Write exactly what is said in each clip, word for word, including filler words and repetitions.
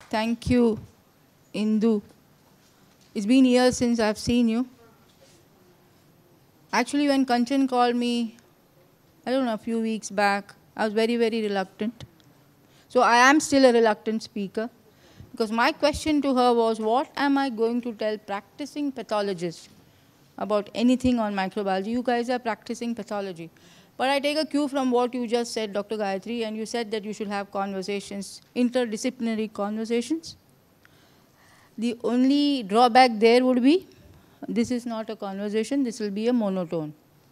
Thank you, Indu. It's been years since I've seen you. Actually, when Kanchan called me, I don't know, a few weeks back, I was very, very reluctant. So I am still a reluctant speaker. Because my question to her was, what am I going to tell practicing pathologists about anything on microbiology? You guys are practicing pathology. But I take a cue from what you just said, Doctor Gayatri, and you said that you should have conversations, interdisciplinary conversations. The only drawback there would be, this is not a conversation, this will be a monotone.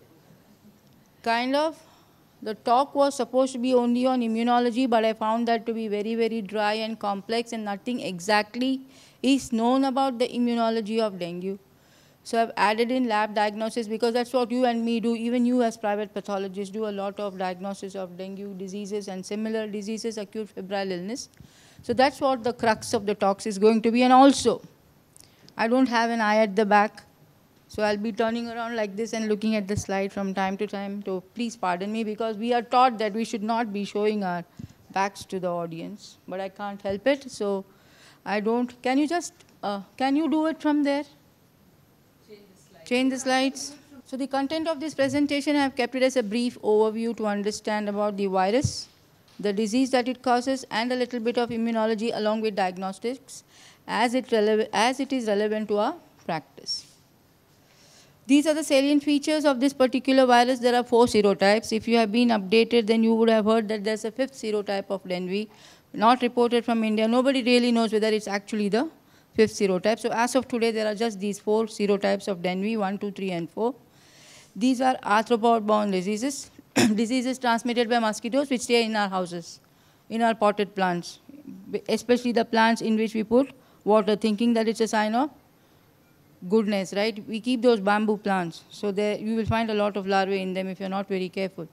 Kind of, the talk was supposed to be only on immunology, but I found that to be very, very dry and complex, and nothing exactly is known about the immunology of dengue. So I've added in lab diagnosis because that's what you and me do. Even you as private pathologists do a lot of diagnosis of dengue diseases and similar diseases, acute febrile illness. So that's what the crux of the talks is going to be. And also, I don't have an eye at the back, so I'll be turning around like this and looking at the slide from time to time. So please pardon me, because we are taught that we should not be showing our backs to the audience. But I can't help it, so I don't. Can you just, uh, can you do it from there? Change the slides. So the content of this presentation, I have kept it as a brief overview to understand about the virus, the disease that it causes, and a little bit of immunology along with diagnostics as it, as it is relevant to our practice. These are the salient features of this particular virus. There are four serotypes. If you have been updated, then you would have heard that there's a fifth serotype of dengue, not reported from India. Nobody really knows whether it's actually the fifth serotype. So as of today, there are just these four serotypes of dengue, one, two, three, and four. These are arthropod-borne diseases, diseases transmitted by mosquitoes which stay in our houses, in our potted plants, especially the plants in which we put water, thinking that it's a sign of goodness, right? We keep those bamboo plants, so there you will find a lot of larvae in them if you're not very careful.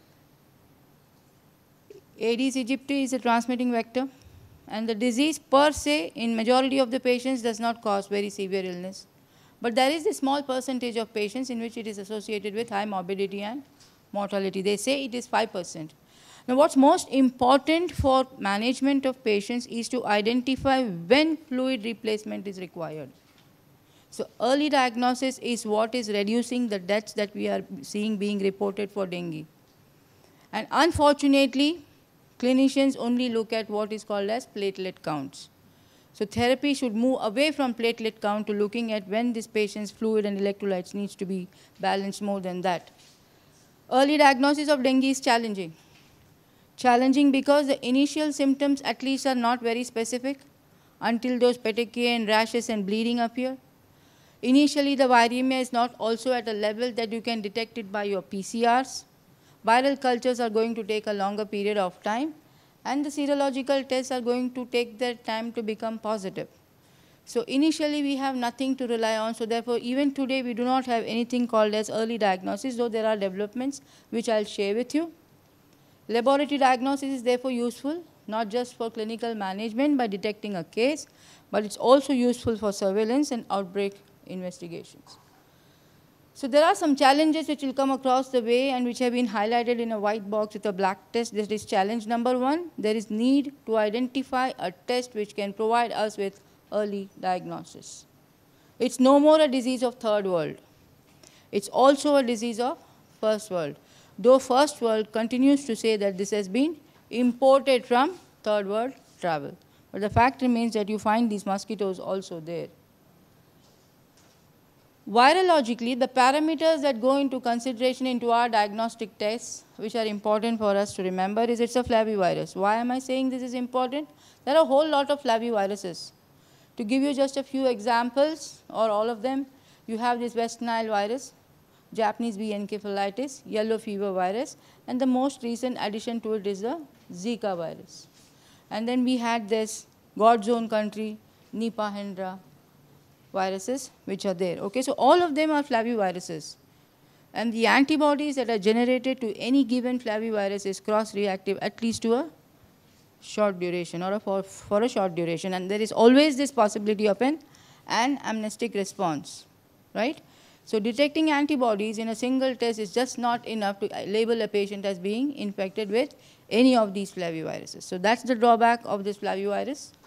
Aedes aegypti is a transmitting vector, and the disease per se in majority of the patients does not cause very severe illness. But there is a small percentage of patients in which it is associated with high morbidity and mortality. They say it is five percent. Now what's most important for management of patients is to identify when fluid replacement is required. So early diagnosis is what is reducing the deaths that we are seeing being reported for dengue. And unfortunately, clinicians only look at what is called as platelet counts. So therapy should move away from platelet count to looking at when this patient's fluid and electrolytes needs to be balanced more than that. Early diagnosis of dengue is challenging. Challenging because the initial symptoms at least are not very specific until those petechiae and rashes and bleeding appear. Initially, the viremia is not also at a level that you can detect it by your P C Rs. Viral cultures are going to take a longer period of time, and the serological tests are going to take their time to become positive. So initially, we have nothing to rely on. So therefore, even today, we do not have anything called as early diagnosis, though there are developments which I'll share with you. Laboratory diagnosis is therefore useful, not just for clinical management by detecting a case, but it's also useful for surveillance and outbreak investigations. So there are some challenges which will come across the way and which have been highlighted in a white box with a black test. This is challenge number one. There is need to identify a test which can provide us with early diagnosis. It's no more a disease of third world. It's also a disease of first world. Though first world continues to say that this has been imported from third world travel. But the fact remains that you find these mosquitoes also there. Virologically, the parameters that go into consideration into our diagnostic tests, which are important for us to remember, is it's a flavivirus. Why am I saying this is important? There are a whole lot of flaviviruses. To give you just a few examples, or all of them, you have this West Nile virus, Japanese bee encephalitis, yellow fever virus, and the most recent addition to it is the Zika virus. And then we had this God's own country, Nipah Hendra viruses, which are there. Okay, so all of them are flaviviruses. And the antibodies that are generated to any given flavivirus is cross-reactive, at least to a short duration or a for, for a short duration. And there is always this possibility of an anamnestic response, right? So detecting antibodies in a single test is just not enough to label a patient as being infected with any of these flaviviruses. So that's the drawback of this flavivirus.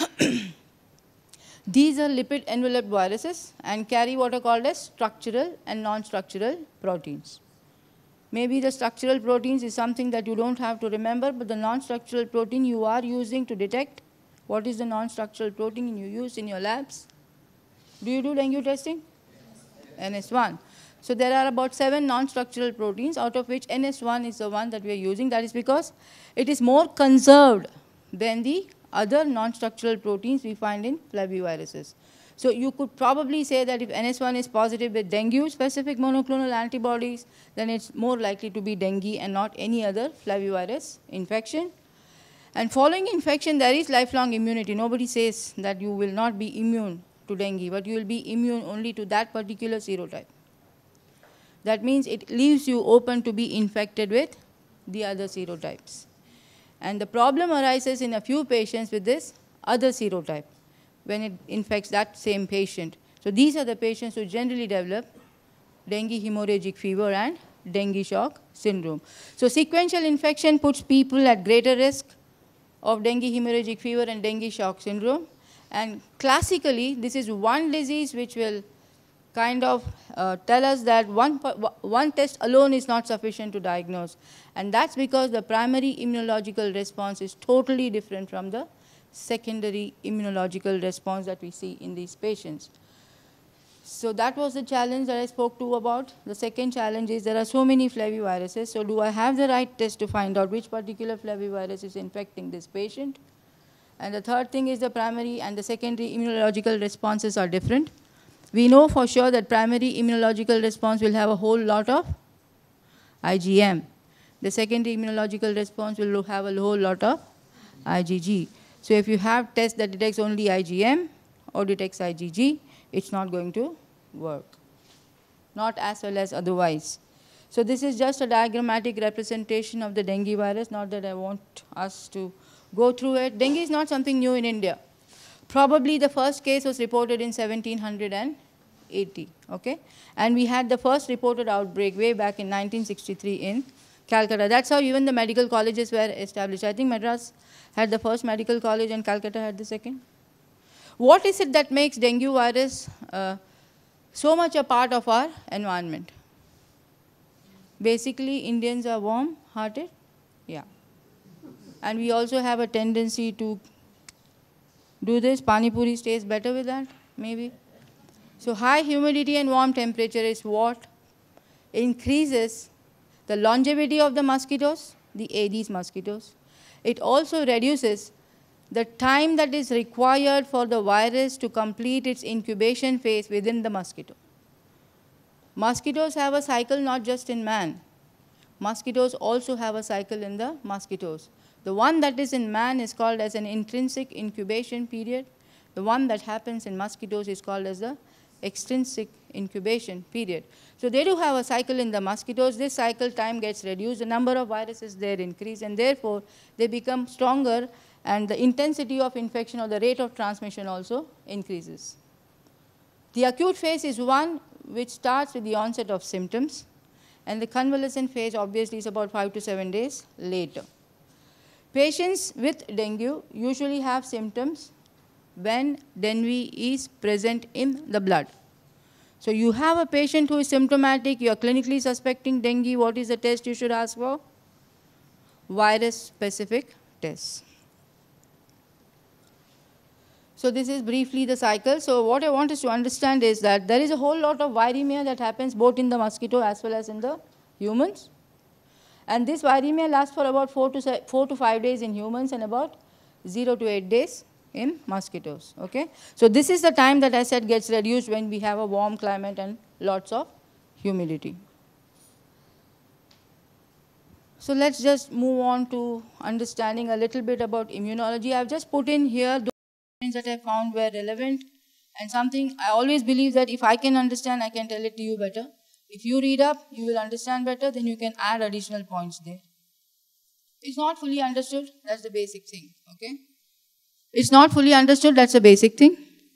These are lipid enveloped viruses and carry what are called as structural and non-structural proteins. Maybe the structural proteins is something that you don't have to remember, but the non-structural protein you are using to detect. What is the non-structural protein you use in your labs? Do you do dengue testing? N S one. So there are about seven non-structural proteins, out of which N S one is the one that we are using. That is because it is more conserved than the other non-structural proteins we find in flaviviruses. So you could probably say that if N S one is positive with dengue-specific monoclonal antibodies, then it's more likely to be dengue and not any other flavivirus infection. And following infection, there is lifelong immunity. Nobody says that you will not be immune to dengue, but you will be immune only to that particular serotype. That means it leaves you open to be infected with the other serotypes. And the problem arises in a few patients with this other serotype when it infects that same patient. So these are the patients who generally develop dengue hemorrhagic fever and dengue shock syndrome. So sequential infection puts people at greater risk of dengue hemorrhagic fever and dengue shock syndrome. And classically, this is one disease which will kind of uh, tell us that one, one test alone is not sufficient to diagnose. And that's because the primary immunological response is totally different from the secondary immunological response that we see in these patients. So that was the challenge that I spoke to about. The second challenge is there are so many flaviviruses, so do I have the right test to find out which particular flavivirus is infecting this patient? And the third thing is the primary and the secondary immunological responses are different. We know for sure that primary immunological response will have a whole lot of I G M. The secondary immunological response will have a whole lot of I G G. So if you have tests that detects only I G M or detects I G G, it's not going to work, not as well as otherwise. So this is just a diagrammatic representation of the dengue virus, not that I want us to go through it. Dengue is not something new in India. Probably the first case was reported in seventeen eighty, okay? And we had the first reported outbreak way back in nineteen sixty-three in Calcutta. That's how even the medical colleges were established. I think Madras had the first medical college and Calcutta had the second. What is it that makes dengue virus uh, so much a part of our environment? Basically, Indians are warm-hearted, yeah. And we also have a tendency to do this. Pani puri stays better with that, maybe. So high humidity and warm temperature is what increases the longevity of the mosquitoes, the Aedes mosquitoes. It also reduces the time that is required for the virus to complete its incubation phase within the mosquito. Mosquitoes have a cycle not just in man. Mosquitoes also have a cycle in the mosquitoes. The one that is in man is called as an intrinsic incubation period. The one that happens in mosquitoes is called as the extrinsic incubation period. So they do have a cycle in the mosquitoes. This cycle time gets reduced. The number of viruses there increase, and therefore they become stronger, and the intensity of infection or the rate of transmission also increases. The acute phase is one which starts with the onset of symptoms, and the convalescent phase obviously is about five to seven days later. Patients with dengue usually have symptoms when dengue is present in the blood. So you have a patient who is symptomatic, you are clinically suspecting dengue, what is the test you should ask for? Virus-specific tests. So this is briefly the cycle. So what I want us to understand is that there is a whole lot of viremia that happens both in the mosquito as well as in the humans. And this viremia lasts for about four to, four to five days in humans and about zero to eight days in mosquitoes, okay? So this is the time that I said gets reduced when we have a warm climate and lots of humidity. So let's just move on to understanding a little bit about immunology. I've just put in here those things that I found were relevant, and something I always believe that if I can understand, I can tell it to you better. If you read up, you will understand better, then you can add additional points there. It's not fully understood, that's the basic thing, okay? It's not fully understood, that's a basic thing.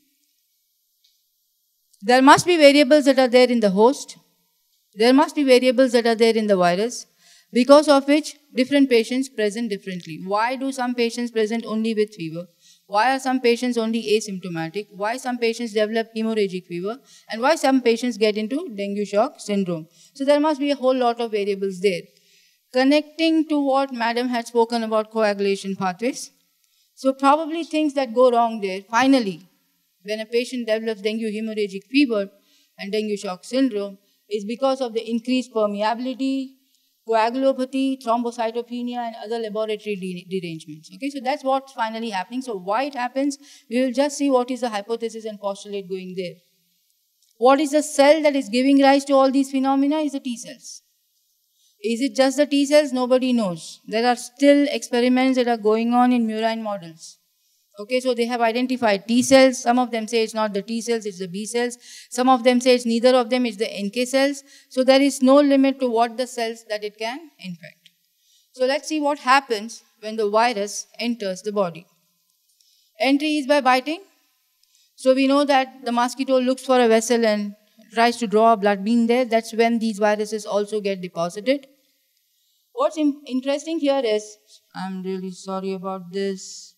There must be variables that are there in the host. There must be variables that are there in the virus, because of which different patients present differently. Why do some patients present only with fever? Why are some patients only asymptomatic? Why some patients develop hemorrhagic fever? And why some patients get into dengue shock syndrome? So there must be a whole lot of variables there. Connecting to what Madam had spoken about coagulation pathways. So probably things that go wrong there, finally, when a patient develops dengue hemorrhagic fever and dengue shock syndrome, is because of the increased permeability, coagulopathy, thrombocytopenia, and other laboratory de derangements. Okay, so that's what's finally happening. So why it happens, we will just see what is the hypothesis and postulate going there. What is the cell that is giving rise to all these phenomena is the T cells. Is it just the T cells? Nobody knows. There are still experiments that are going on in murine models. Okay, so they have identified T cells. Some of them say it's not the T cells, it's the B cells. Some of them say it's neither of them, it's the N K cells. So there is no limit to what the cells that it can infect. So let's see what happens when the virus enters the body. Entry is by biting. So we know that the mosquito looks for a vessel and tries to draw blood being there. That's when these viruses also get deposited. What's interesting here is, I'm really sorry about this.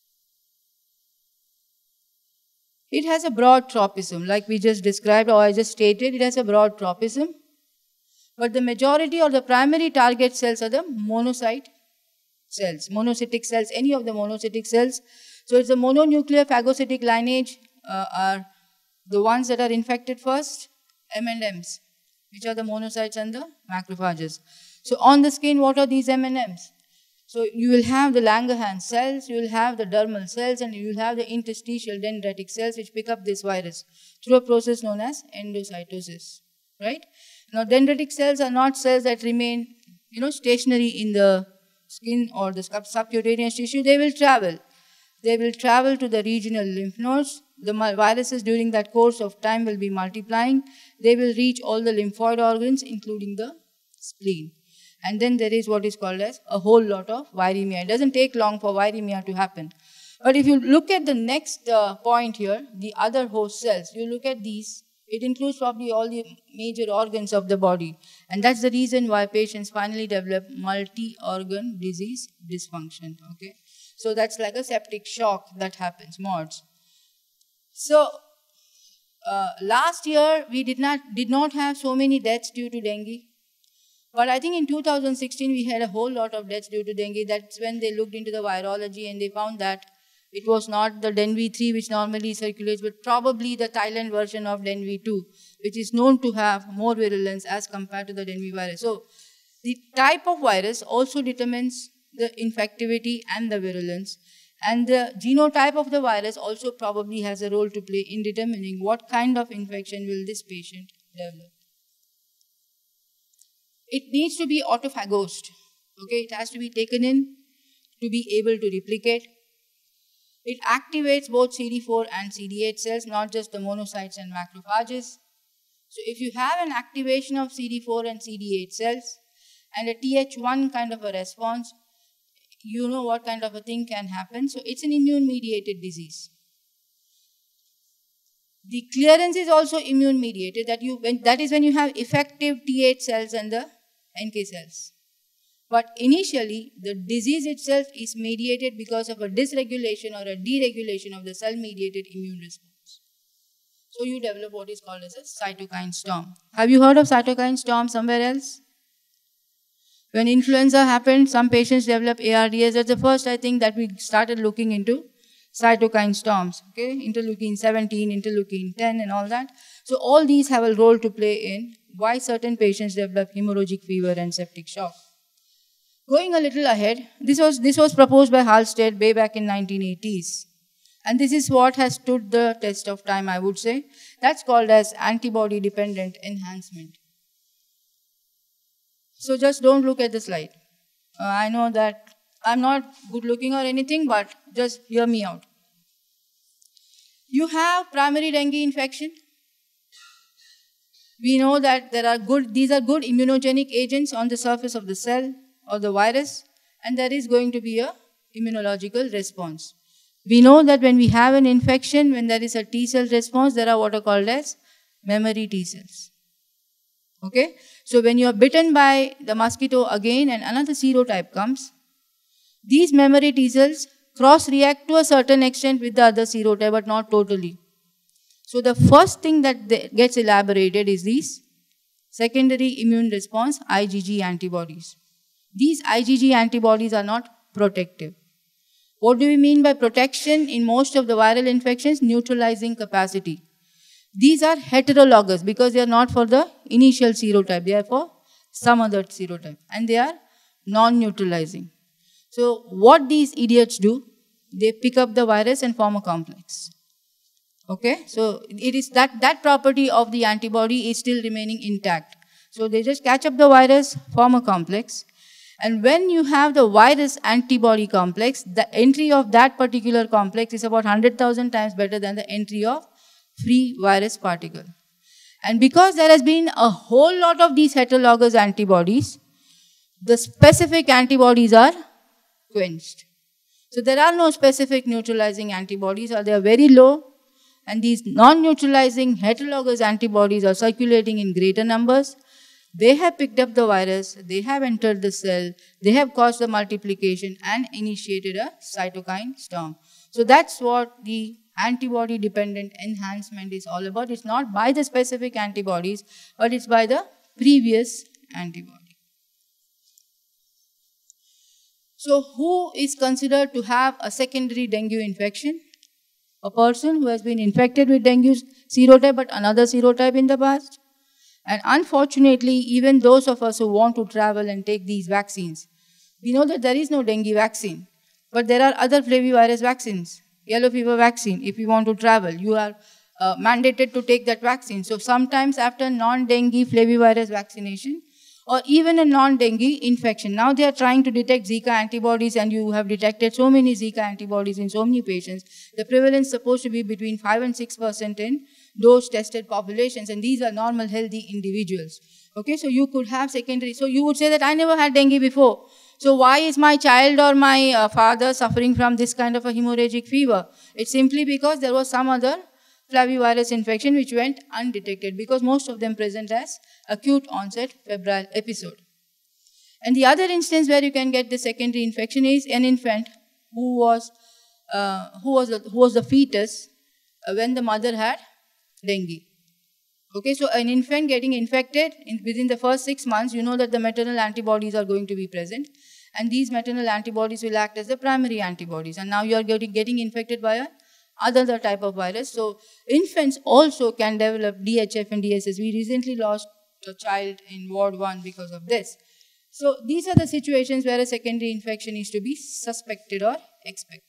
It has a broad tropism, like we just described or I just stated, it has a broad tropism. But the majority or the primary target cells are the monocyte cells, monocytic cells, any of the monocytic cells. So it's the mononuclear phagocytic lineage uh, are the ones that are infected first, M and Ms, which are the monocytes and the macrophages. So on the skin, what are these M and Ms? So you will have the Langerhans cells, you will have the dermal cells, and you will have the interstitial dendritic cells which pick up this virus through a process known as endocytosis, right? Now dendritic cells are not cells that remain, you know, stationary in the skin or the subcutaneous tissue. They will travel. They will travel to the regional lymph nodes. The viruses during that course of time will be multiplying. They will reach all the lymphoid organs, including the spleen. And then there is what is called as a whole lot of viremia. It doesn't take long for viremia to happen. But if you look at the next uh, point here, the other host cells, you look at these, it includes probably all the major organs of the body. And that's the reason why patients finally develop multi-organ disease dysfunction. Okay, so that's like a septic shock that happens, M O D S. So uh, last year, we did not, did not have so many deaths due to dengue. But I think in two thousand sixteen, we had a whole lot of deaths due to dengue. That's when they looked into the virology and they found that it was not the dengue three which normally circulates, but probably the Thailand version of dengue two, which is known to have more virulence as compared to the dengue virus. So the type of virus also determines the infectivity and the virulence. And the genotype of the virus also probably has a role to play in determining what kind of infection will this patient develop. It needs to be autophagosed, okay? It has to be taken in to be able to replicate. It activates both C D four and C D eight cells, not just the monocytes and macrophages. So if you have an activation of C D four and C D eight cells and a T H one kind of a response, you know what kind of a thing can happen. So it's an immune-mediated disease. The clearance is also immune-mediated. That, you, when, that is when you have effective T H cells and the N K cells. But initially, the disease itself is mediated because of a dysregulation or a deregulation of the cell-mediated immune response. So you develop what is called as a cytokine storm. Have you heard of cytokine storm somewhere else? When influenza happened, some patients develop A R D S. That's the first, I think, that we started looking into cytokine storms, okay? Interleukin seventeen, interleukin ten and all that. So all these have a role to play in why certain patients develop hemorrhagic fever and septic shock. Going a little ahead, this was, this was proposed by Halstead way back in nineteen eighties. And this is what has stood the test of time, I would say. That's called as antibody-dependent enhancement. So just don't look at the slide. Uh, I know that I'm not good looking or anything, but just hear me out. You have primary dengue infection. We know that there are good, these are good immunogenic agents on the surface of the cell or the virus, and there is going to be a immunological response. We know that when we have an infection, when there is a T cell response, there are what are called as memory T cells. Okay? So when you are bitten by the mosquito again and another serotype comes, these memory T cells cross-react to a certain extent with the other serotype, but not totally. So the first thing that gets elaborated is these secondary immune response I G G antibodies. These I G G antibodies are not protective. What do we mean by protection? In most of the viral infections, neutralizing capacity. These are heterologous because they are not for the initial serotype, they are for some other serotype, and they are non-neutralizing. So what these idiots do, they pick up the virus and form a complex. Okay, so it is that, that property of the antibody is still remaining intact. So they just catch up the virus, form a complex. And when you have the virus antibody complex, the entry of that particular complex is about one hundred thousand times better than the entry of free virus particle. And because there has been a whole lot of these heterologous antibodies, the specific antibodies are quenched. So there are no specific neutralizing antibodies, or they are very low. And these non-neutralizing heterologous antibodies are circulating in greater numbers. They have picked up the virus, they have entered the cell, they have caused the multiplication and initiated a cytokine storm. So that's what the antibody-dependent enhancement is all about. It's not by the specific antibodies, but it's by the previous antibody. So who is considered to have a secondary dengue infection? A person who has been infected with dengue serotype but another serotype in the past. And unfortunately, even those of us who want to travel and take these vaccines, we know that there is no dengue vaccine, but there are other flavivirus vaccines. Yellow fever vaccine, if you want to travel, you are uh, mandated to take that vaccine. So sometimes after non-dengue flavivirus vaccination, or even a non-dengue infection. Now they are trying to detect Zika antibodies, and you have detected so many Zika antibodies in so many patients. The prevalence is supposed to be between five and six percent in those tested populations, and these are normal, healthy individuals. Okay, so you could have secondary. So you would say that I never had dengue before. So why is my child or my uh, father suffering from this kind of a hemorrhagic fever? It's simply because there was some other flavivirus infection which went undetected, because most of them present as acute onset febrile episode. And the other instance where you can get the secondary infection is an infant who was uh, who was the, who was the fetus uh, when the mother had dengue. Okay, so an infant getting infected in, within the first six months, you know that the maternal antibodies are going to be present, and these maternal antibodies will act as the primary antibodies, and now you are getting, getting infected by a other type of virus. So infants also can develop D H F and D S S. We recently lost a child in Ward one because of this. So these are the situations where a secondary infection is to be suspected or expected.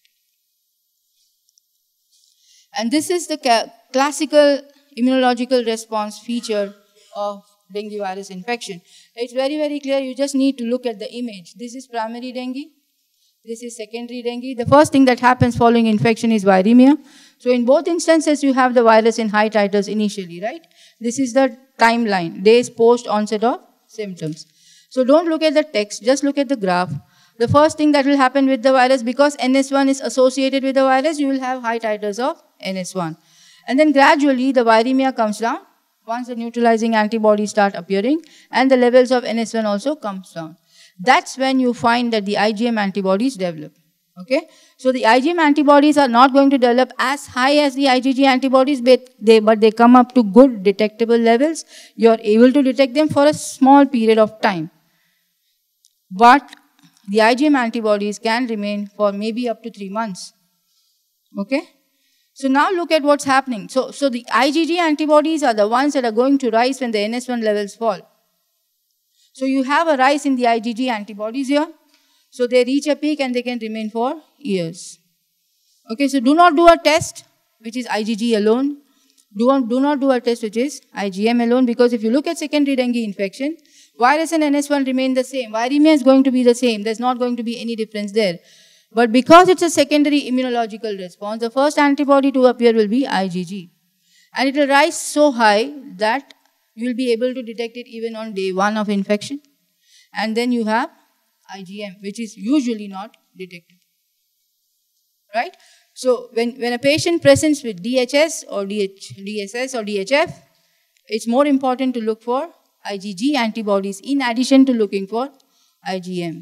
And this is the classical immunological response feature of dengue virus infection. It's very, very clear. You just need to look at the image. This is primary dengue. This is secondary dengue. The first thing that happens following infection is viremia. So in both instances, you have the virus in high titers initially, right? This is the timeline, days post onset of symptoms. So don't look at the text, just look at the graph. The first thing that will happen with the virus, because N S one is associated with the virus, you will have high titers of N S one. And then gradually the viremia comes down once the neutralizing antibodies start appearing, and the levels of N S one also comes down. That's when you find that the I G M antibodies develop. Okay, so the I G M antibodies are not going to develop as high as the I G G antibodies, but they, but they come up to good detectable levels. You're able to detect them for a small period of time. But the I G M antibodies can remain for maybe up to three months. Okay, so now look at what's happening. So, so the I G G antibodies are the ones that are going to rise when the N S one levels fall. So you have a rise in the I G G antibodies here. So they reach a peak and they can remain for years. Okay, so do not do a test which is I G G alone. Do not, do not do a test which is I G M alone, because if you look at secondary dengue infection, virus and N S one remain the same. Viremia is going to be the same. There's not going to be any difference there. But because it's a secondary immunological response, the first antibody to appear will be I G G. And it will rise so high that you will be able to detect it even on day one of infection. And then you have I G M, which is usually not detected. Right? So when, when a patient presents with D H S or D H, D S S or D H F, it's more important to look for I G G antibodies in addition to looking for I G M.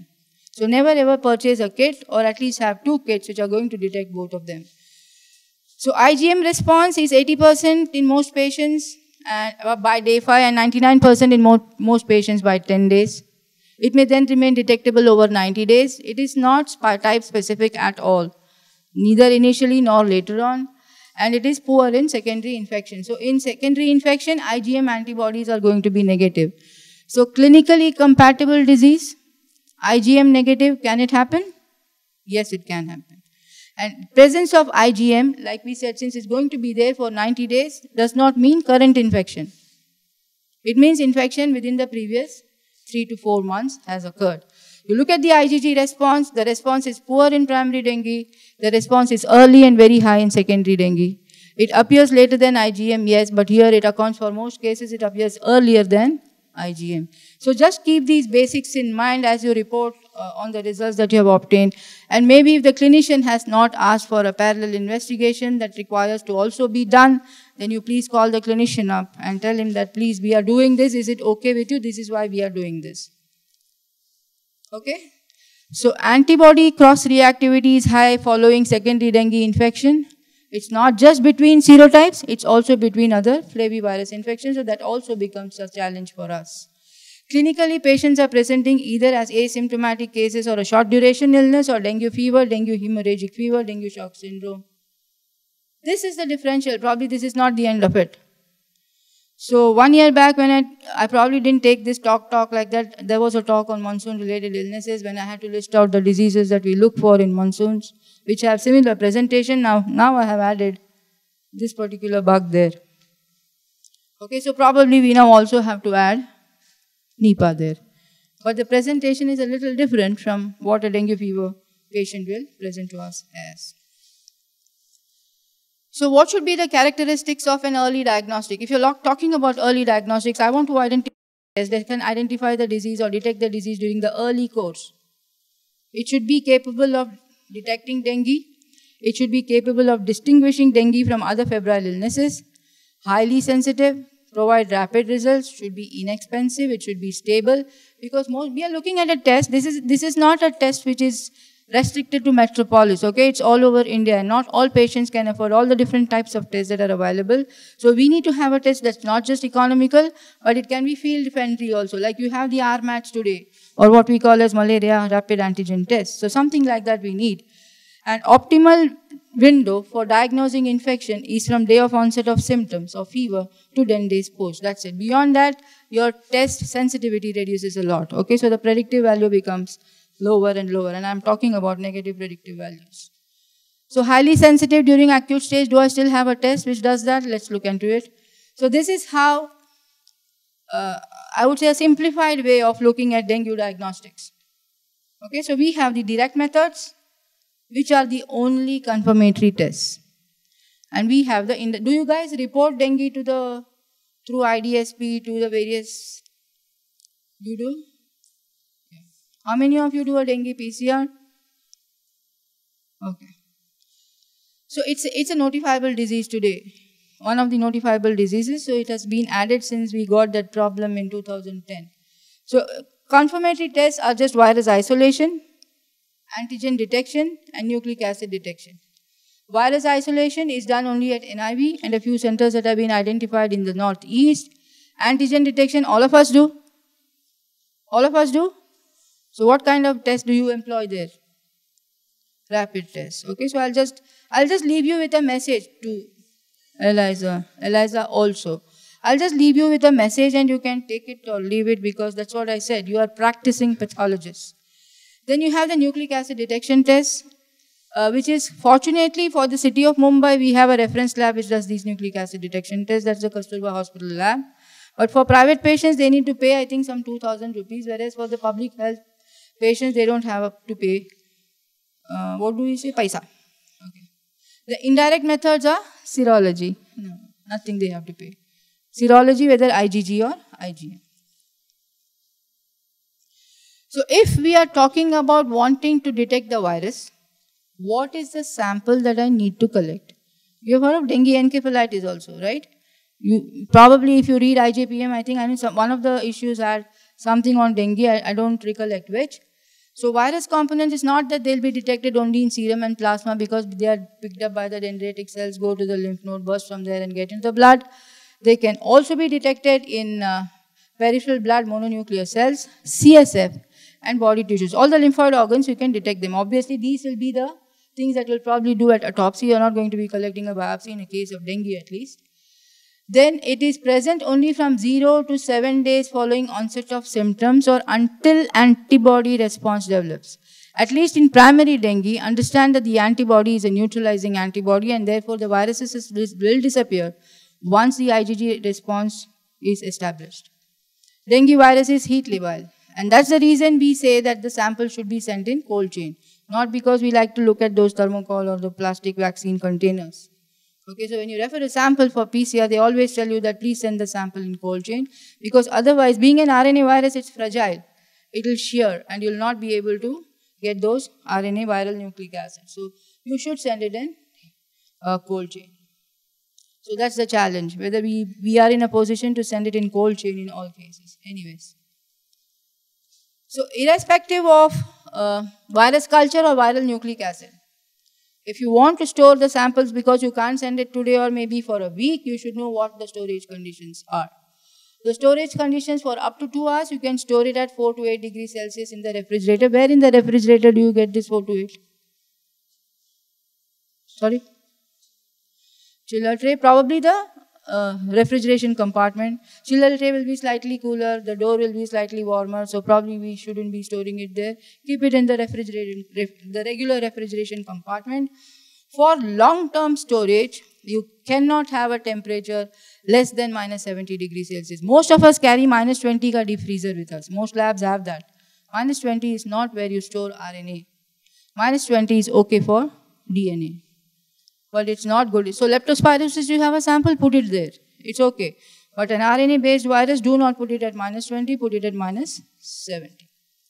So never ever purchase a kit, or at least have two kits which are going to detect both of them. So I G M response is eighty percent in most patients and uh, by day five, and ninety-nine percent in mo most patients by ten days. It may then remain detectable over ninety days. It is not type specific at all, neither initially nor later on, and it is poor in secondary infection. So in secondary infection, I G M antibodies are going to be negative. So clinically compatible disease, I G M negative, can it happen? Yes, it can happen. And presence of I G M, like we said, since it's going to be there for ninety days, does not mean current infection. It means infection within the previous three to four months has occurred. You look at the I G G response, the response is poor in primary dengue, the response is early and very high in secondary dengue. It appears later than I G M, yes, but here it accounts for most cases, it appears earlier than I G M. So just keep these basics in mind as you report uh, on the results that you have obtained. And maybe if the clinician has not asked for a parallel investigation that requires to also be done, then you please call the clinician up and tell him that please, we are doing this, is it okay with you? This is why we are doing this. Okay? So antibody cross-reactivity is high following secondary dengue infection. It's not just between serotypes, it's also between other flavivirus infections, so that also becomes a challenge for us. Clinically, patients are presenting either as asymptomatic cases or a short duration illness, or dengue fever, dengue hemorrhagic fever, dengue shock syndrome. This is the differential. Probably this is not the end of it. So one year back when I, I probably didn't take this talk talk like that, there was a talk on monsoon related illnesses when I had to list out the diseases that we look for in monsoons, which have similar presentation. Now, now I have added this particular bug there. Okay, so probably we now also have to add Nipah there. But the presentation is a little different from what a dengue fever patient will present to us as. So what should be the characteristics of an early diagnostic? If you're talking about early diagnostics, I want to identify tests that can identify the disease or detect the disease during the early course. It should be capable of detecting dengue. It should be capable of distinguishing dengue from other febrile illnesses. Highly sensitive, provide rapid results, should be inexpensive, it should be stable. Because most, we are looking at a test, this is, this is not a test which is restricted to metropolis, okay? It's all over India, and not all patients can afford all the different types of tests that are available. So we need to have a test that's not just economical, but it can be field friendly also. Like you have the R MATS today, or what we call as malaria rapid antigen test. So something like that we need. An optimal window for diagnosing infection is from day of onset of symptoms or fever to ten days post. That's it. Beyond that, your test sensitivity reduces a lot, okay? So the predictive value becomes lower and lower, and I'm talking about negative predictive values. So highly sensitive during acute stage, do I still have a test which does that? Let's look into it. So this is how, uh, I would say a simplified way of looking at dengue diagnostics. Okay, so we have the direct methods, which are the only confirmatory tests. And we have the, in the do you guys report dengue to the, through I D S P to the various, you do? How many of you do a dengue P C R? Okay. So it's, it's a notifiable disease today. One of the notifiable diseases, so it has been added since we got that problem in two thousand ten. So confirmatory tests are just virus isolation, antigen detection, and nucleic acid detection. Virus isolation is done only at N I V and a few centers that have been identified in the northeast. Antigen detection, all of us do. All of us do. So what kind of test do you employ there? Rapid test. Okay, so I'll just I'll just leave you with a message to Eliza. Eliza also. I'll just leave you with a message and you can take it or leave it, because that's what I said. You are practicing pathologists. Then you have the nucleic acid detection test, uh, which is fortunately for the city of Mumbai, we have a reference lab which does these nucleic acid detection tests. That's the Kasturba Hospital lab. But for private patients, they need to pay, I think, some two thousand rupees, whereas for the public health patients, they don't have to pay, uh, what do we say, paisa. Okay. The indirect methods are serology. No, nothing they have to pay. Serology, whether I G G or I G M. So if we are talking about wanting to detect the virus, what is the sample that I need to collect? You have heard of dengue encephalitis also, right? You, probably if you read I J P M, I think I mean some, one of the issues had something on dengue, I, I don't recollect which. So virus components is not that they'll be detected only in serum and plasma because they are picked up by the dendritic cells, go to the lymph node, burst from there and get into the blood. They can also be detected in uh, peripheral blood mononuclear cells, C S F, and body tissues. All the lymphoid organs, you can detect them. Obviously, these will be the things that you'll probably do at autopsy. You're not going to be collecting a biopsy in a case of dengue at least. Then it is present only from zero to seven days following onset of symptoms or until antibody response develops. At least in primary dengue, understand that the antibody is a neutralizing antibody and therefore the viruses will disappear once the IgG response is established. Dengue virus is heat labile, and that's the reason we say that the sample should be sent in cold chain, not because we like to look at those thermocol or the plastic vaccine containers. Okay, so when you refer a sample for P C R, they always tell you that please send the sample in cold chain, because otherwise, being an R N A virus, it's fragile. It will shear and you'll not be able to get those R N A viral nucleic acids. So you should send it in uh, cold chain. So that's the challenge, whether we, we are in a position to send it in cold chain in all cases. Anyways. So irrespective of uh, virus culture or viral nucleic acid, if you want to store the samples because you can't send it today or maybe for a week, you should know what the storage conditions are. The storage conditions for up to two hours, you can store it at four to eight degrees Celsius in the refrigerator. Where in the refrigerator do you get this four to eight? Sorry? Chiller tray, probably the uh, refrigeration compartment. Chiller tray will be slightly cooler, the door will be slightly warmer, so probably we shouldn't be storing it there. Keep it in the refrigerator, ref, the regular refrigeration compartment. For long-term storage, you cannot have a temperature less than minus seventy degrees Celsius. Most of us carry minus twenty ka deep freezer with us. Most labs have that. Minus twenty is not where you store R N A. Minus twenty is okay for D N A. But it's not good. So leptospirosis, you have a sample, put it there. It's okay. But an R N A-based virus, do not put it at minus twenty, put it at minus seventy.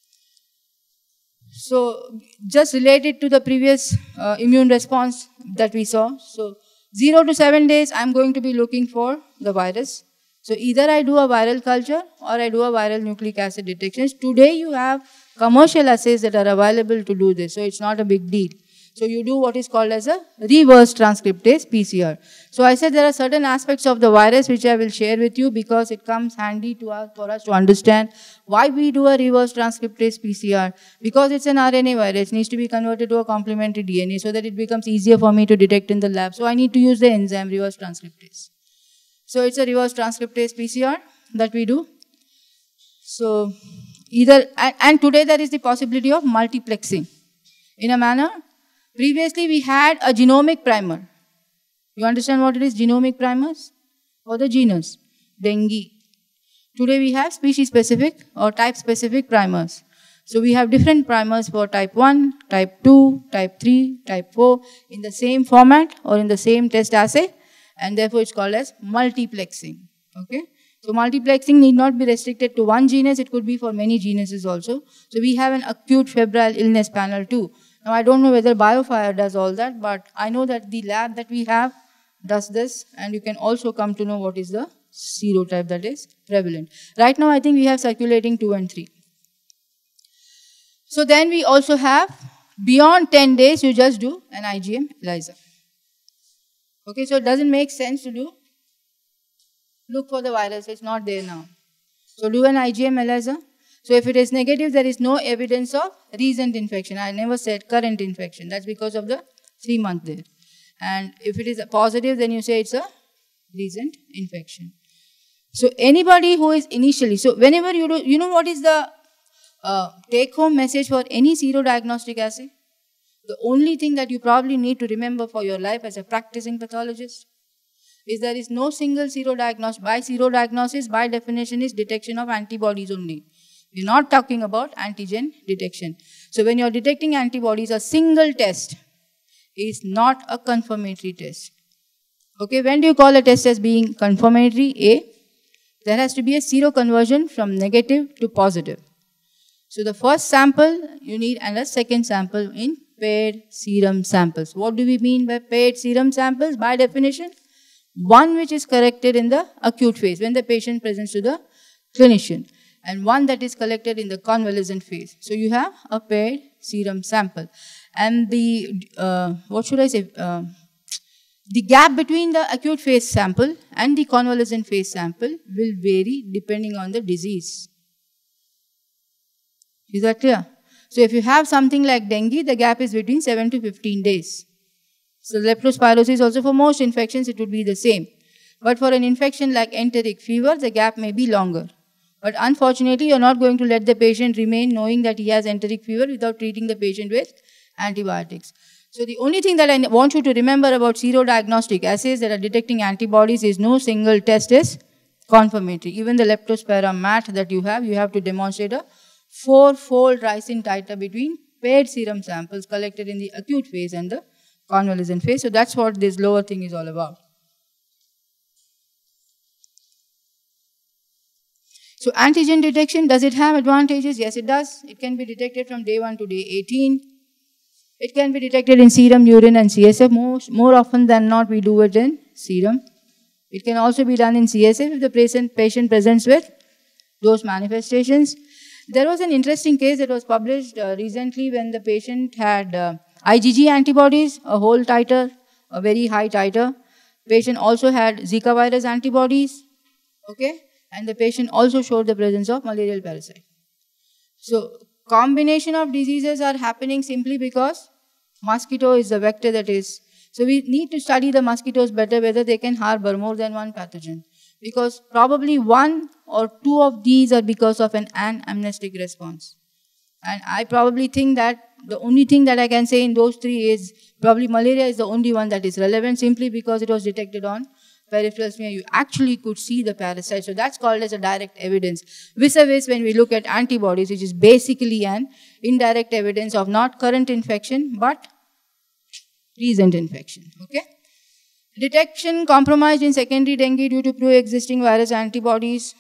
So just related to the previous uh, immune response that we saw. So zero to seven days, I'm going to be looking for the virus. So either I do a viral culture or I do a viral nucleic acid detections. Today you have commercial assays that are available to do this. So it's not a big deal. So you do what is called as a reverse transcriptase P C R. So I said there are certain aspects of the virus which I will share with you because it comes handy to us, for us to understand why we do a reverse transcriptase P C R. Because it's an R N A virus, it needs to be converted to a complementary D N A so that it becomes easier for me to detect in the lab. So I need to use the enzyme reverse transcriptase. So it's a reverse transcriptase P C R that we do. So either, and, and today there is the possibility of multiplexing in a manner. Previously, we had a genomic primer. You understand what it is, genomic primers? For the genus, dengue. Today, we have species-specific or type-specific primers. So, we have different primers for type one, type two, type three, type four in the same format or in the same test assay, and therefore, it's called as multiplexing. Okay? So, multiplexing need not be restricted to one genus. It could be for many genuses also. So, we have an acute febrile illness panel too. Now, I don't know whether BioFire does all that, but I know that the lab that we have does this, and you can also come to know what is the serotype that is prevalent. Right now, I think we have circulating two and three. So then we also have, beyond ten days, you just do an I G M ELISA. Okay, so it doesn't make sense to do, look for the virus, it's not there now. So do an I G M ELISA. So if it is negative, there is no evidence of recent infection. I never said current infection. That's because of the three month there. And if it is a positive, then you say it's a recent infection. So anybody who is initially, so whenever you do, you know what is the uh, take home message for any serodiagnostic assay? The only thing that you probably need to remember for your life as a practicing pathologist is there is no single serodiagnosis. By serodiagnosis, by definition, is detection of antibodies only. We're not talking about antigen detection. So when you're detecting antibodies, a single test is not a confirmatory test. Okay, when do you call a test as being confirmatory? A, there has to be a seroconversion from negative to positive. So the first sample you need and a second sample in paired serum samples. What do we mean by paired serum samples? By definition, one which is corrected in the acute phase when the patient presents to the clinician. and one that is collected in the convalescent phase. So you have a paired serum sample. And the, uh, what should I say, uh, the gap between the acute phase sample and the convalescent phase sample will vary depending on the disease. Is that clear? So if you have something like dengue, the gap is between seven to fifteen days. So leptospirosis also, for most infections it would be the same. But for an infection like enteric fever, the gap may be longer. But unfortunately, you're not going to let the patient remain knowing that he has enteric fever without treating the patient with antibiotics. So the only thing that I want you to remember about serodiagnostic assays that are detecting antibodies is no single test is confirmatory. Even the leptospira mat that you have, you have to demonstrate a four-fold ricin titer between paired serum samples collected in the acute phase and the convalescent phase. So that's what this lower thing is all about. So antigen detection, does it have advantages? Yes, it does. It can be detected from day one to day eighteen. It can be detected in serum, urine, and C S F. Most, more often than not, we do it in serum. It can also be done in C S F if the patient, patient presents with those manifestations. There was an interesting case that was published uh, recently when the patient had uh, I G G antibodies, a whole titer, a very high titer. Patient also had Zika virus antibodies, okay? And the patient also showed the presence of malarial parasite. So combination of diseases are happening simply because mosquito is the vector that is. So we need to study the mosquitoes better, whether they can harbor more than one pathogen. Because probably one or two of these are because of an anamnestic response. And I probably think that the only thing that I can say in those three is probably malaria is the only one that is relevant, simply because it was detected on peripheral smear. You actually could see the parasite. So that's called as a direct evidence. Vis-a-vis when we look at antibodies, which is basically an indirect evidence of not current infection, but recent infection. Okay? Detection compromised in secondary dengue due to pre-existing virus antibodies.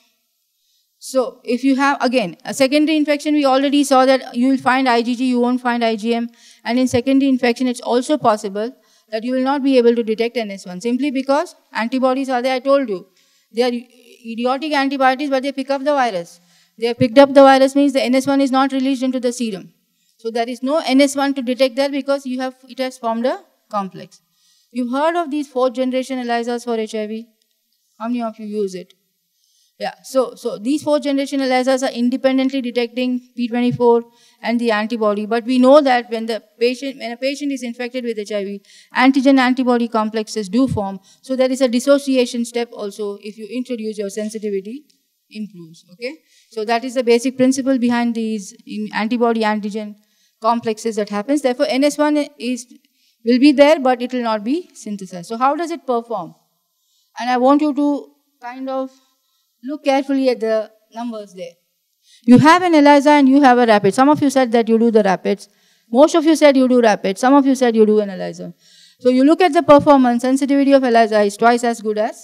So if you have, again, a secondary infection, we already saw that you will find I G G, you won't find I G M. And in secondary infection, it's also possible that you will not be able to detect N S one, simply because antibodies are there. I told you, they are idiotic antibodies, but they pick up the virus. They have picked up the virus means the N S one is not released into the serum. So there is no N S one to detect there because you have, it has formed a complex. You've heard of these fourth generation ELISAs for H I V? How many of you use it? Yeah, so, so these fourth generation ELISAs are independently detecting P twenty-four and the antibody, but we know that when the patient, when a patient is infected with H I V, antigen antibody complexes do form. So there is a dissociation step also. If you introduce, your sensitivity improves. Okay, so that is the basic principle behind these antibody antigen complexes that happens. Therefore, N S one is will be there, but it will not be synthesized. So how does it perform? And I want you to kind of look carefully at the numbers there. You have an ELISA and you have a rapid. Some of you said that you do the rapids. Most of you said you do rapid. Some of you said you do an ELISA. So you look at the performance, sensitivity of ELISA is twice as good as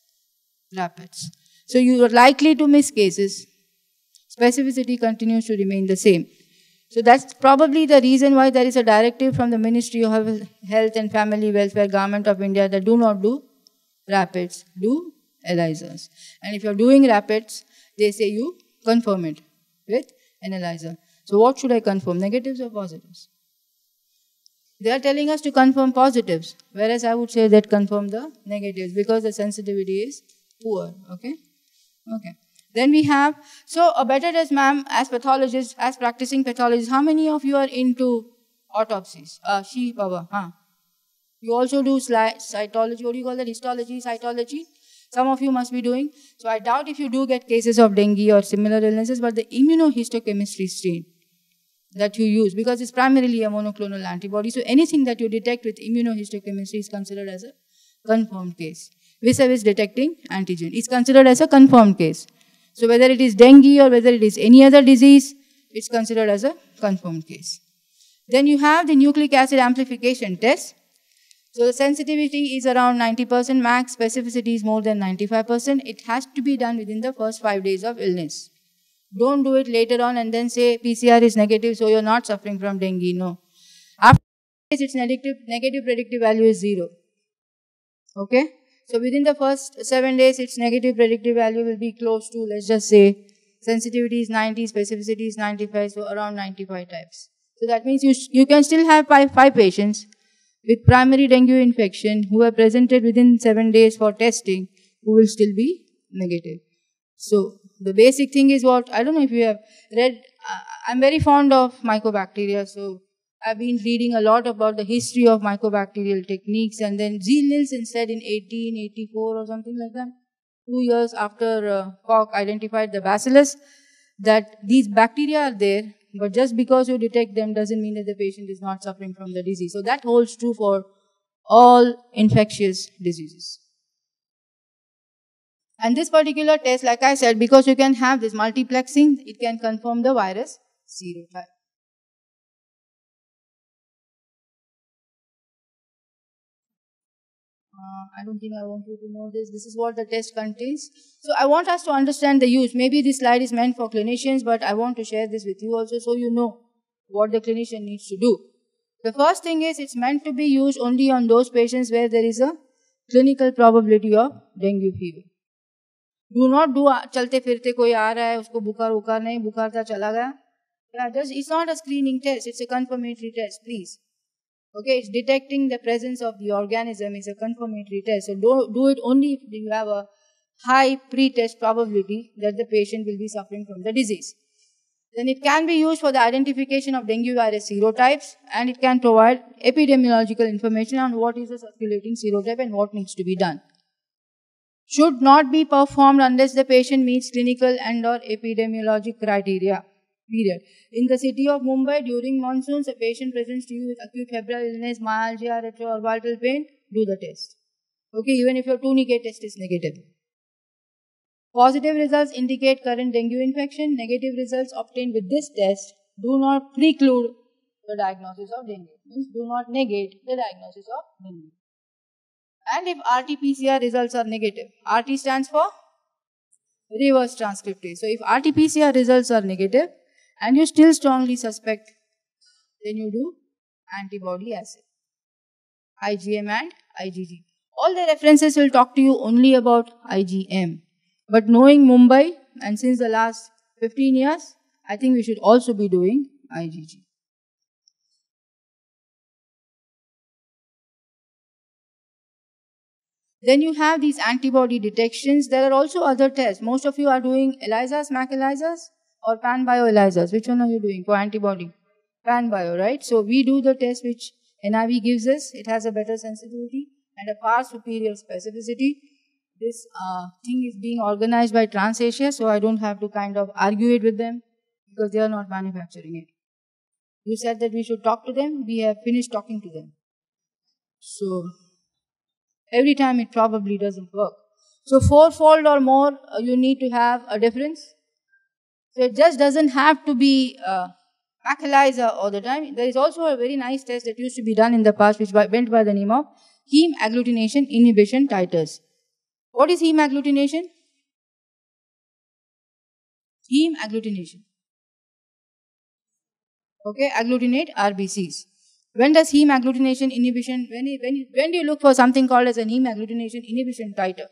rapids. So you are likely to miss cases. Specificity continues to remain the same. So that's probably the reason why there is a directive from the Ministry of Health and Family Welfare, Government of India, that do not do rapids, do ELISAs. And if you're doing rapids, they say you confirm it with an ELISA. So what should I confirm, negatives or positives? They are telling us to confirm positives, whereas I would say that confirm the negatives because the sensitivity is poor. Okay? Okay. Then we have, so a better test, ma'am, as pathologists, as practicing pathologists, how many of you are into autopsies? Uh, she, Baba, huh? You also do cytology, what do you call that, histology, cytology? Some of you must be doing. So I doubt if you do get cases of dengue or similar illnesses, but the immunohistochemistry strain that you use, because it's primarily a monoclonal antibody, so anything that you detect with immunohistochemistry is considered as a confirmed case. Vis-a-vis detecting antigen is considered as a confirmed case. So whether it is dengue or whether it is any other disease, it's considered as a confirmed case. Then you have the nucleic acid amplification test. So the sensitivity is around ninety percent max, specificity is more than ninety-five percent. It has to be done within the first five days of illness. Don't do it later on and then say P C R is negative, so you're not suffering from dengue. No. After its negative, negative predictive value is zero. Okay? So within the first seven days, its negative predictive value will be close to, let's just say, sensitivity is ninety, specificity is ninety-five, so around ninety-five types. So that means you, you can still have five, five patients with primary dengue infection who are presented within seven days for testing who will still be negative. So the basic thing is what, I don't know if you have read, uh, I'm very fond of mycobacteria, so I've been reading a lot about the history of mycobacterial techniques, and then Ziehl-Neelsen said in eighteen eighty-four or something like that, two years after uh, Koch identified the bacillus, that these bacteria are there, but just because you detect them doesn't mean that the patient is not suffering from the disease. So that holds true for all infectious diseases. And this particular test, like I said, because you can have this multiplexing, it can confirm the virus serotype. Uh, I don't think I want you to know this. This is what the test contains. So I want us to understand the use. Maybe this slide is meant for clinicians, but I want to share this with you also so you know what the clinician needs to do. The first thing is it's meant to be used only on those patients where there is a clinical probability of dengue fever. Do not do chalte firte koi aa raha hai usko bukhar ukar nahi bukhar tha chala gaya. Yeah, just, it's not a screening test, it's a confirmatory test, please. Okay, it's detecting the presence of the organism is a confirmatory test. So do, do it only if you have a high pre-test probability that the patient will be suffering from the disease. Then it can be used for the identification of dengue virus serotypes, and it can provide epidemiological information on what is the circulating serotype and what needs to be done. Should not be performed unless the patient meets clinical and or epidemiologic criteria. Period. In the city of Mumbai, during monsoons, a patient presents to you with acute febrile illness, myalgia, retroorbital pain, do the test. Okay, even if your tourniquet test is negative. Positive results indicate current dengue infection. Negative results obtained with this test do not preclude the diagnosis of dengue. Means do not negate the diagnosis of dengue. And if R T P C R results are negative, R T stands for reverse transcriptase. So if R T P C R results are negative and you still strongly suspect, then you do antibody assay, I G M and I G G. All the references will talk to you only about I G M. But knowing Mumbai, and since the last fifteen years, I think we should also be doing I G G. Then you have these antibody detections. There are also other tests. Most of you are doing ELISAs, MAC ELISAs, or PanBio ELISAs. Which one are you doing for antibody? PanBio, right? So we do the test which N I V gives us. It has a better sensitivity and a far superior specificity. This uh, thing is being organized by TransAsia, so I don't have to kind of argue it with them because they are not manufacturing it. You said that we should talk to them. We have finished talking to them. So every time it probably doesn't work. So fourfold or more, uh, you need to have a difference. So it just doesn't have to be uh, MAC ELISA all the time. There is also a very nice test that used to be done in the past which went by the name of heme agglutination inhibition titers. What is heme agglutination? Heme agglutination. Okay, agglutinate R B Cs. When does heme agglutination inhibition, when, when, when do you look for something called as a heme agglutination inhibition titer?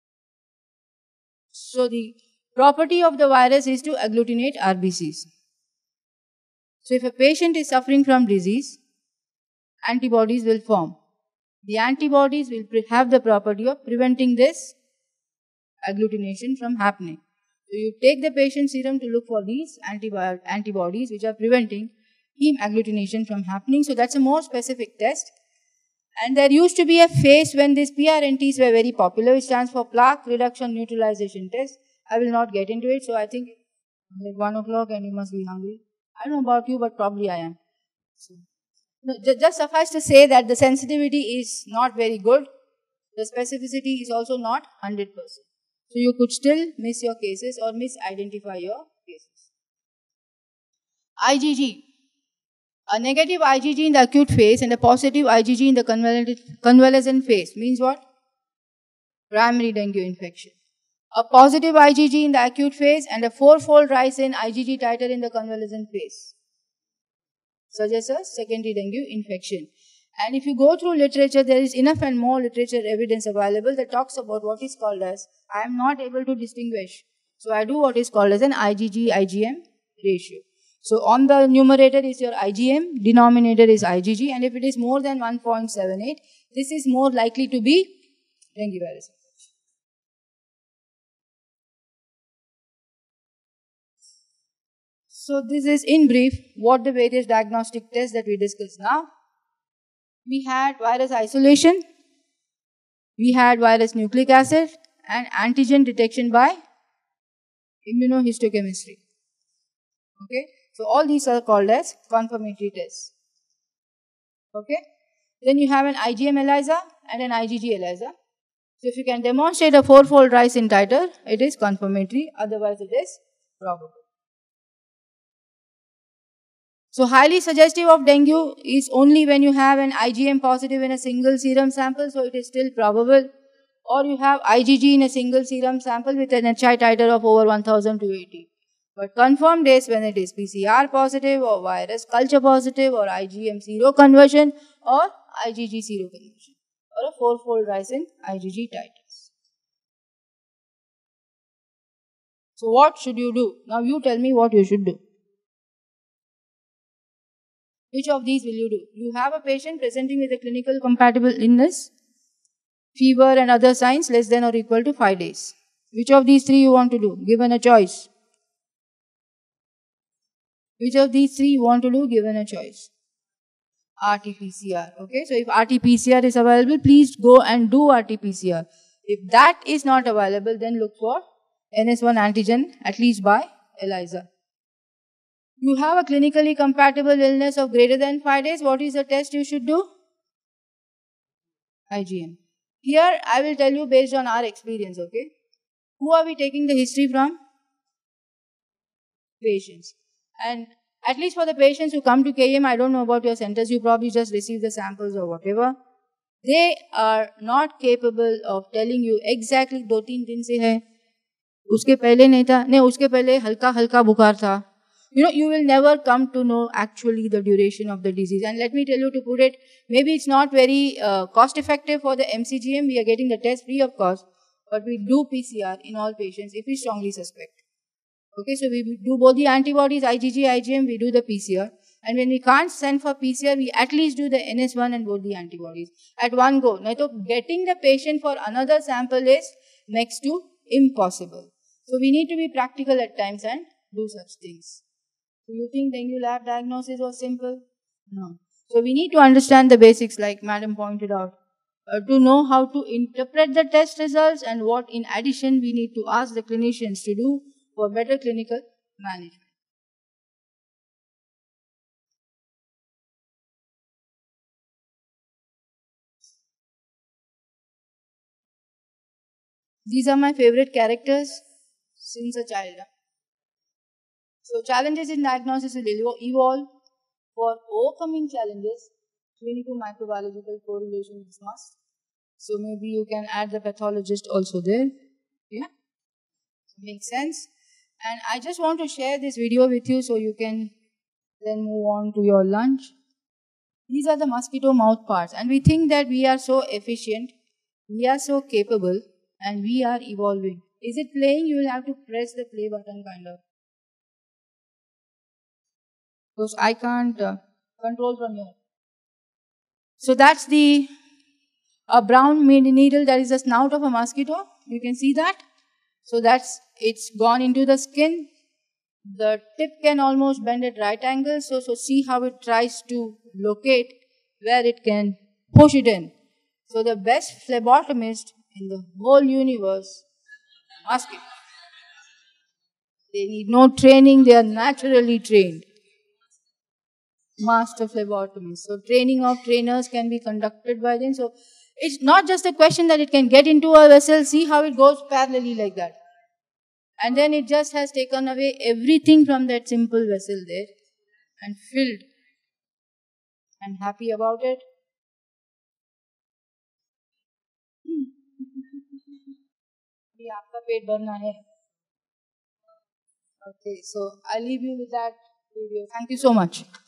So the property of the virus is to agglutinate R B Cs. So if a patient is suffering from disease, antibodies will form. The antibodies will have the property of preventing this agglutination from happening. So you take the patient's serum to look for these antibi- antibodies which are preventing heme agglutination from happening. So that's a more specific test. And there used to be a phase when these P R N Ts were very popular, which stands for plaque reduction neutralization test. I will not get into it. So I think it's like one o'clock and you must be hungry. I don't know about you, but probably I am. So, no, just suffice to say that the sensitivity is not very good. The specificity is also not one hundred percent. So you could still miss your cases or misidentify your cases. I G G. A negative I G G in the acute phase and a positive I G G in the convalescent phase means what? Primary dengue infection. A positive I G G in the acute phase and a fourfold rise in I G G titer in the convalescent phase suggests a secondary dengue infection. And if you go through literature, there is enough and more literature evidence available that talks about what is called as, I am not able to distinguish So I do what is called as an IgG I g M ratio. So on the numerator is your I g M, denominator is IgG, and if it is more than one point seven eight, this is more likely to be dengue virus. So this is in brief what the various diagnostic tests that we discussed now. We had virus isolation, we had virus nucleic acid, and antigen detection by immunohistochemistry. Okay, so all these are called as confirmatory tests. Okay, then you have an I g M ELISA and an IgG ELISA. So if you can demonstrate a four-fold rise in titer, it is confirmatory, otherwise it is probable. So highly suggestive of dengue is only when you have an I g M positive in a single serum sample, so it is still probable. Or you have IgG in a single serum sample with an H I titer of over one thousand two hundred eighty. But confirmed is when it is P C R positive or virus culture positive or I g M seroconversion or IgG seroconversion or a four-fold rise in IgG titers. So what should you do? Now you tell me what you should do. Which of these will you do? You have a patient presenting with a clinical compatible illness, fever and other signs less than or equal to five days. Which of these three you want to do? Given a choice. Which of these three you want to do? Given a choice. R T P C R. Okay, so if R T P C R is available, please go and do R T P C R. If that is not available, then look for N S one antigen, at least by ELISA. You have a clinically compatible illness of greater than five days. What is the test you should do? I g M. Here, I will tell you based on our experience, okay? Who are we taking the history from? Patients. And at least for the patients who come to K E M, I don't know about your centers, you probably just receive the samples or whatever. They are not capable of telling you exactly दो तीन दिन से है, उसके पहले नहीं था, नहीं उसके पहले हल्का हल्का बुखार था. You know, you will never come to know actually the duration of the disease. And let me tell you to put it, maybe it's not very uh, cost effective for the M C G M. We are getting the test free of cost, but we do P C R in all patients if we strongly suspect. Okay, so we do both the antibodies, IgG, I g M, we do the P C R. And when we can't send for P C R, we at least do the N S one and both the antibodies at one go. Now, so getting the patient for another sample is next to impossible. So we need to be practical at times and do such things. Do you think dengue lab diagnosis was simple? No. So we need to understand the basics like Madam pointed out. Uh, to know how to interpret the test results and what in addition we need to ask the clinicians to do for better clinical management. These are my favorite characters since a child. So challenges in diagnosis will evolve. For overcoming challenges, clinical microbiological correlation is must. So maybe you can add the pathologist also there. Yeah, makes sense. And I just want to share this video with you so you can then move on to your lunch. These are the mosquito mouth parts, and we think that we are so efficient, we are so capable, and we are evolving. Is it playing? You will have to press the play button kind of. Because I can't uh, control from here. So that's the a brown needle, that is the snout of a mosquito. You can see that. So that's, it's gone into the skin. The tip can almost bend at right angles. So, so see how it tries to locate where it can push it in. So the best phlebotomist in the whole universe, mosquito. They need no training, they are naturally trained. Master phlebotomist. So training of trainers can be conducted by them. So it's not just a question that it can get into a vessel, see how it goes parallelly like that. And then it just has taken away everything from that simple vessel there and filled. I'm happy about it. Okay, so I'll leave you with that video. Thank you so much.